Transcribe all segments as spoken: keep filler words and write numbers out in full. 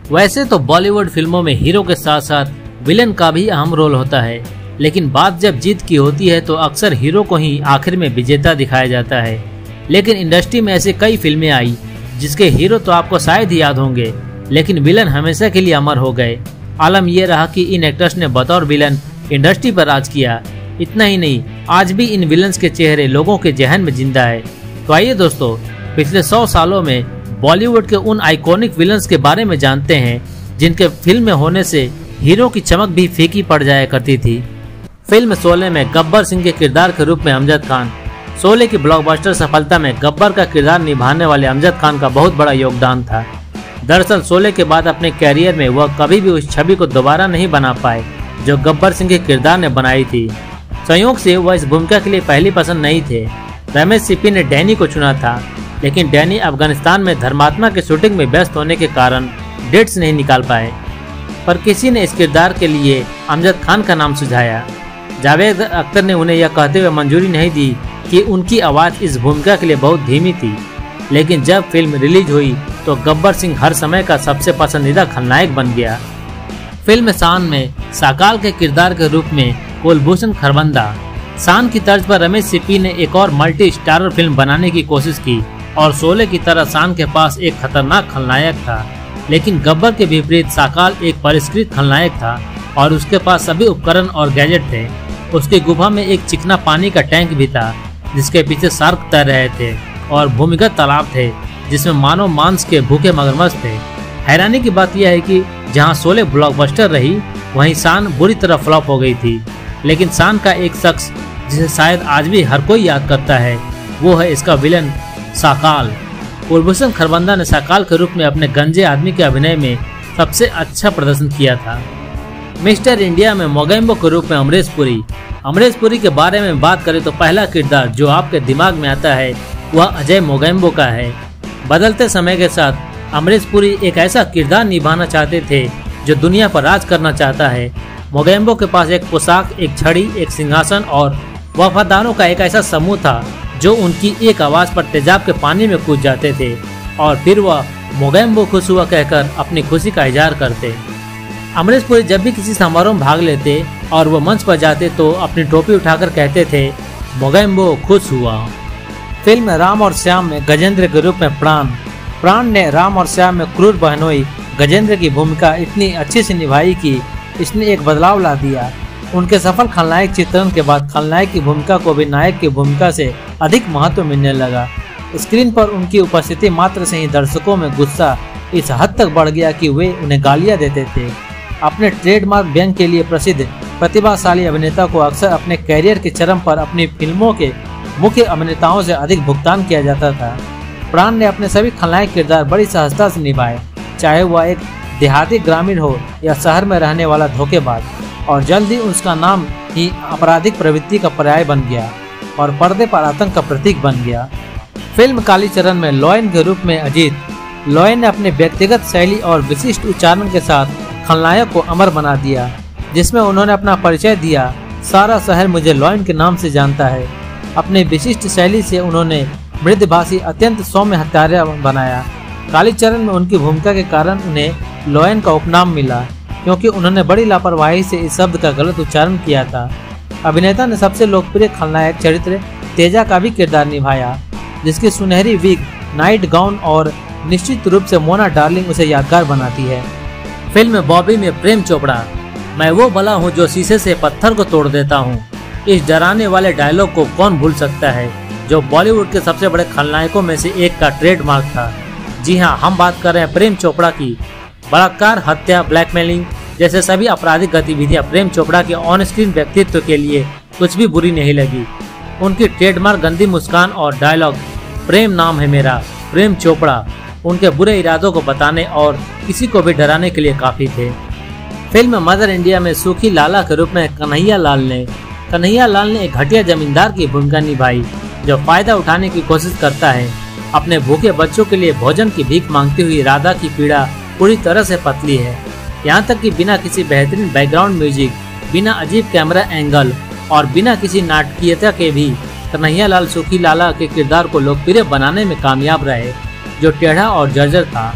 वैसे तो बॉलीवुड फिल्मों में हीरो के साथ साथ विलन का भी अहम रोल होता है, लेकिन बात जब जीत की होती है तो अक्सर हीरो को ही आखिर में विजेता दिखाया जाता है। लेकिन इंडस्ट्री में ऐसे कई फिल्में आई जिसके हीरो तो आपको शायद ही याद होंगे, लेकिन विलन हमेशा के लिए अमर हो गए। आलम यह रहा कि इन एक्टर्स ने बतौर विलन इंडस्ट्री पर राज किया। इतना ही नहीं, आज भी इन विलन्स के चेहरे लोगों के जहन में जिंदा है। तो आइए दोस्तों, पिछले सौ सालों में बॉलीवुड के उन आइकॉनिक विलन्स के बारे में जानते हैं जिनके फिल्म में होने से हीरो की चमक भी फीकी पड़ जाया करती थी। फिल्म शोले में गब्बर सिंह के किरदार के रूप में अमजद खान। शोले की ब्लॉकबस्टर सफलता में गब्बर का किरदार निभाने वाले अमजद खान का बहुत बड़ा योगदान था। दरअसल शोले के बाद अपने कैरियर में वह कभी भी उस छवि को दोबारा नहीं बना पाए जो गब्बर सिंह के किरदार ने बनाई थी। संयोग से वह इस भूमिका के लिए पहली पसंद नहीं थे। रमेश सिप्पी ने डैनी को चुना था, लेकिन डैनी अफगानिस्तान में धर्मात्मा के शूटिंग में व्यस्त होने के कारण डेट्स नहीं निकाल पाए। पर किसी ने इस किरदार के लिए अमजद खान का नाम सुझाया। जावेद अख्तर ने उन्हें यह कहते हुए मंजूरी नहीं दी कि उनकी आवाज़ इस भूमिका के लिए बहुत धीमी थी। लेकिन जब फिल्म रिलीज हुई तो गब्बर सिंह हर समय का सबसे पसंदीदा खलनायक बन गया। फिल्म शान में साकाल के किरदार के रूप में कुलभूषण खरबंदा। शान की तर्ज पर रमेश सिप्पी ने एक और मल्टी स्टारर फिल्म बनाने की कोशिश की और शोले की तरह शान के पास एक खतरनाक खलनायक था। लेकिन गब्बर के विपरीत साकाल एक परिष्कृत खलनायक था और उसके पास सभी उपकरण और गैजेट थे। उसकी गुफा में एक चिकना पानी का टैंक भी था जिसके पीछे शार्क तैर रहे थे और भूमिगत तालाब थे जिसमें मानव मांस के भूखे मगरमच्छ थे। हैरानी की बात यह है कि जहां शोले ब्लॉकबस्टर रही वहीं शान बुरी तरह फ्लॉप हो गई थी। लेकिन शान का एक शख्स जिसे शायद आज भी हर कोई याद करता है वो है इसका विलन साकाल। कुलभूषण खरबंदा ने साकाल के रूप में अपने गंजे आदमी के अभिनय में सबसे अच्छा प्रदर्शन किया था। मिस्टर इंडिया में मोगेम्बो के रूप में अमरीश पुरी। अमरीश पुरी के बारे में बात करें तो पहला किरदार जो आपके दिमाग में आता है वह अजय मोगेम्बो का है। बदलते समय के साथ अमरीश पुरी एक ऐसा किरदार निभाना चाहते थे जो दुनिया पर राज करना चाहता है। मोगेम्बो के पास एक पोशाक, एक छड़ी, एक सिंहासन और वफादारों का एक ऐसा समूह था जो उनकी एक आवाज़ पर तेजाब के पानी में कूद जाते थे और फिर वह मोगेम्बो खुश हुआ कहकर अपनी खुशी का इजहार करते। अमरीश पुरी जब भी किसी समारोह में भाग लेते और वो मंच पर जाते तो अपनी टोपी उठाकर कहते थे मोगेम्बो खुश हुआ। फिल्म राम और श्याम में गजेंद्र के रूप में प्राण। प्राण ने राम और श्याम में क्रूर बहनोई गजेंद्र की भूमिका इतनी अच्छी से निभाई कि इसने एक बदलाव ला दिया। उनके सफल खलनायक चित्रण के बाद खलनायक की भूमिका को भी नायक की भूमिका से अधिक महत्व मिलने लगा। स्क्रीन पर उनकी उपस्थिति मात्र से ही दर्शकों में गुस्सा इस हद तक बढ़ गया कि वे उन्हें गालियां देते थे। अपने ट्रेडमार्क व्यंग के लिए प्रसिद्ध प्रतिभाशाली अभिनेता को अक्सर अपने कैरियर के चरम पर अपनी फिल्मों के मुख्य अभिनेताओं से अधिक भुगतान किया जाता था। प्राण ने अपने सभी खलनायक किरदार बड़ी सहजता से निभाए, चाहे वह एक देहाती ग्रामीण हो या शहर में रहने वाला धोखेबाज, और जल्द ही उसका नाम ही आपराधिक प्रवृत्ति का पर्याय बन गया और पर्दे पर आतंक का प्रतीक बन गया। फिल्म कालीचरण में लोयन के रूप में अजीत। लोयन ने अपने व्यक्तिगत शैली और विशिष्ट उच्चारण के साथ खलनायक को अमर बना दिया, जिसमें उन्होंने अपना परिचय दिया। सारा शहर मुझे लोयन के नाम से जानता है। अपने विशिष्ट शैली से उन्होंने मृदभाषी अत्यंत सौम्य हत्यारा बनाया। कालीचरण में उनकी भूमिका के कारण उन्हें लोयन का उपनाम मिला, क्योंकि उन्होंने बड़ी लापरवाही से इस शब्द का गलत उच्चारण किया था। अभिनेता ने सबसे लोकप्रिय खलनायक चरित्र तेजा का भी किरदार निभाया, जिसकी सुनहरी विग, नाइट गाउन और निश्चित रूप से मोना डार्लिंग उसे यादगार बनाती है। फिल्म बॉबी में प्रेम चोपड़ा। मैं वो बला हूँ जो शीशे से पत्थर को तोड़ देता हूँ। इस डराने वाले डायलॉग को कौन भूल सकता है, जो बॉलीवुड के सबसे बड़े खलनायकों में से एक का ट्रेडमार्क था। जी हाँ, हम बात कर रहे हैं प्रेम चोपड़ा की। बलात्कार, हत्या, ब्लैकमेलिंग जैसे सभी आपराधिक गतिविधियां प्रेम चोपड़ा के ऑन स्क्रीन व्यक्तित्व के लिए कुछ भी बुरी नहीं लगी। उनकी ट्रेडमार्क गंदी मुस्कान और डायलॉग प्रेम नाम है मेरा, प्रेम चोपड़ा उनके बुरे इरादों को बताने और किसी को भी डराने के लिए काफी थे। फिल्म मदर इंडिया में सूखी लाला के रूप में कन्हैया लाल ने कन्हैया लाल ने एक घटिया जमींदार की भूमिका निभाई जो फायदा उठाने की कोशिश करता है। अपने भूखे बच्चों के लिए भोजन की भीख मांगती हुई राधा की पीड़ा पूरी तरह से पतली है। यहाँ तक कि बिना किसी बेहतरीन बैकग्राउंड म्यूजिक, बिना अजीब कैमरा एंगल और बिना किसी नाटकीयता के भी कन्हैया लाल सूखी लाला के किरदार को लोकप्रिय बनाने में कामयाब रहे, जो टेढ़ा और जर्जर था।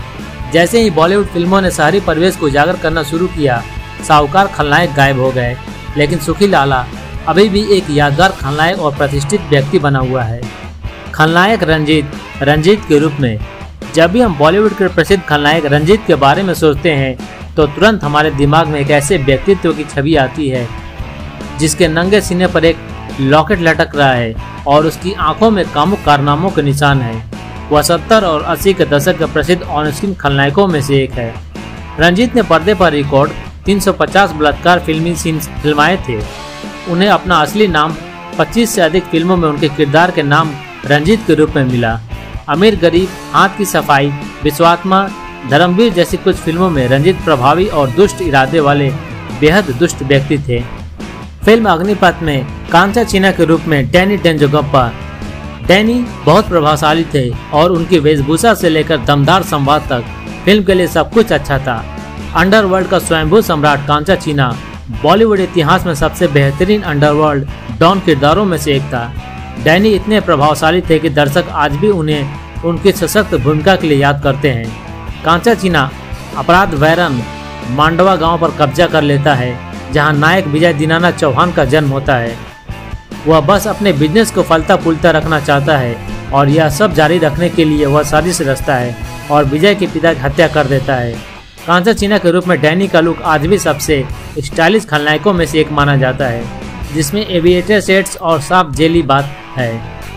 जैसे ही बॉलीवुड फिल्मों ने शहरी परिवेश को उजागर करना शुरू किया, साहूकार खलनायक गायब हो गए, लेकिन सुखी लाला अभी भी एक यादगार खलनायक और प्रतिष्ठित व्यक्ति बना हुआ है। खलनायक रंजीत रंजीत के रूप में जब भी हम बॉलीवुड के प्रसिद्ध खलनायक रंजीत के बारे में सोचते हैं तो तुरंत हमारे दिमाग में एक ऐसे व्यक्तित्व की छवि आती है जिसके नंगे सीने पर एक लॉकेट लटक रहा है और उसकी आंखों में कामुक कारनामों के निशान है। वह सत्तर और अस्सी के दशक के प्रसिद्ध ऑन स्क्रीन खलनायकों में से एक है। रंजीत ने पर्दे पर रिकॉर्ड तीन सौ पचास बलात्कार फिल्मी सीन्स फिल्माए थे। उन्हें अपना असली नाम पच्चीस से अधिक फिल्मों में उनके किरदार के नाम रंजीत के रूप में मिला। अमीर गरीब, हाथ की सफाई, विश्वात्मा, धर्मवीर जैसी कुछ फिल्मों में रंजीत प्रभावी और दुष्ट इरादे वाले बेहद दुष्ट व्यक्ति थे। फिल्म अग्निपथ में कांचा चीना के रूप में डैनी डेंजोगप्पा डैनी बहुत प्रभावशाली थे और उनकी वेशभूषा से लेकर दमदार संवाद तक फिल्म के लिए सब कुछ अच्छा था। अंडरवर्ल्ड का स्वयंभू सम्राट कांचा चीना बॉलीवुड इतिहास में सबसे बेहतरीन अंडरवर्ल्ड डॉन किरदारों में से एक था। डैनी इतने प्रभावशाली थे कि दर्शक आज भी उन्हें उनकी सशक्त भूमिका के लिए याद करते हैं। कांचा चीना अपराध वैरन मांडवा गांव पर कब्जा कर लेता है, जहां नायक विजय दीनानाथ चौहान का जन्म होता है। वह बस अपने बिजनेस को फलता फूलता रखना चाहता है और यह सब जारी रखने के लिए वह साजिश रचता है और विजय के पिता की हत्या कर देता है। कांचा चीना के रूप में डैनी का लुक आज भी सबसे स्टाइलिश खलनायकों में से एक माना जाता है, जिसमें एविएटर सेट्स और साफ जेली बात है।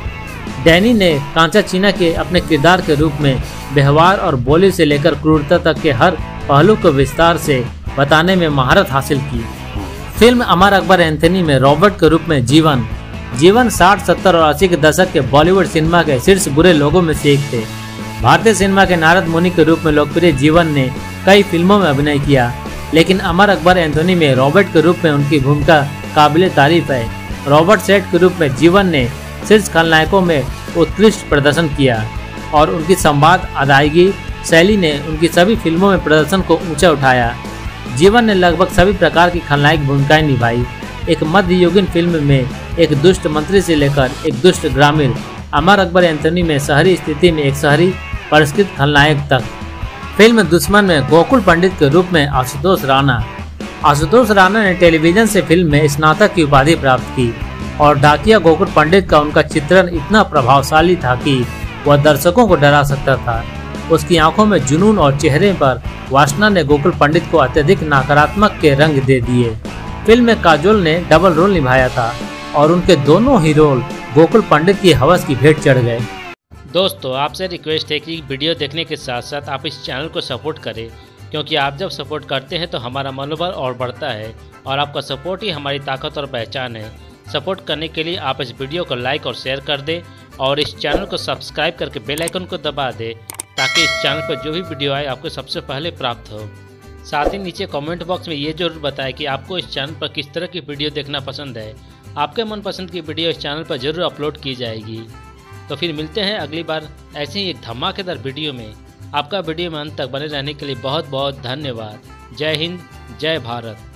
डैनी ने कांचा चीना के अपने किरदार के रूप में व्यवहार और बोली से लेकर क्रूरता तक के हर पहलू को विस्तार से बताने में महारत हासिल की। फिल्म अमर अकबर एंथनी में रॉबर्ट के रूप में जीवन जीवन साठ, सत्तर और अस्सी के दशक के बॉलीवुड सिनेमा के शीर्ष बुरे लोगों में से एक थे। भारतीय सिनेमा के नारद मुनि के रूप में लोकप्रिय जीवन ने कई फिल्मों में अभिनय किया, लेकिन अमर अकबर एंथोनी में रॉबर्ट के रूप में उनकी भूमिका काबिले तारीफ है। रॉबर्ट सेठ के रूप में जीवन ने शीर्ष खलनायकों में उत्कृष्ट प्रदर्शन किया और उनकी संवाद अदायगी शैली ने उनकी सभी फिल्मों में प्रदर्शन को ऊंचा उठाया। जीवन ने लगभग सभी प्रकार की खलनायक भूमिकाएं निभाई। एक मध्ययुगीन फिल्म में एक दुष्ट मंत्री से लेकर एक दुष्ट ग्रामीण, अमर अकबर एंथोनी में शहरी स्थिति में एक शहरी परिष्कृत खलनायक तक। फिल्म दुश्मन में गोकुल पंडित के रूप में आशुतोष राणा आशुतोष राणा ने टेलीविजन से फिल्म में स्नातक की उपाधि प्राप्त की और डाकिया गोकुल पंडित का उनका चित्रण इतना प्रभावशाली था कि वह दर्शकों को डरा सकता था। उसकी आंखों में जुनून और चेहरे पर वासना ने गोकुल पंडित को अत्यधिक नकारात्मक के रंग दे दिए। फिल्म में काजोल ने डबल रोल निभाया था और उनके दोनों ही रोल गोकुल पंडित की हवस की भेंट चढ़ गए। दोस्तों, आपसे रिक्वेस्ट है कि वीडियो देखने के साथ साथ आप इस चैनल को सपोर्ट करें, क्योंकि आप जब सपोर्ट करते हैं तो हमारा मनोबल और बढ़ता है और आपका सपोर्ट ही हमारी ताकत और पहचान है। सपोर्ट करने के लिए आप इस वीडियो को लाइक और शेयर कर दें और इस चैनल को सब्सक्राइब करके बेल आइकन को दबा दें, ताकि इस चैनल पर जो भी वीडियो आए आपको सबसे पहले प्राप्त हो। साथ ही नीचे कमेंट बॉक्स में ये जरूर बताएं कि आपको इस चैनल पर किस तरह की वीडियो देखना पसंद है। आपके मनपसंद की वीडियो इस चैनल पर जरूर अपलोड की जाएगी। तो फिर मिलते हैं अगली बार ऐसे ही एक धमाकेदार वीडियो में। आपका वीडियो में अंत तक बने रहने के लिए बहुत बहुत धन्यवाद। जय हिंद, जय भारत।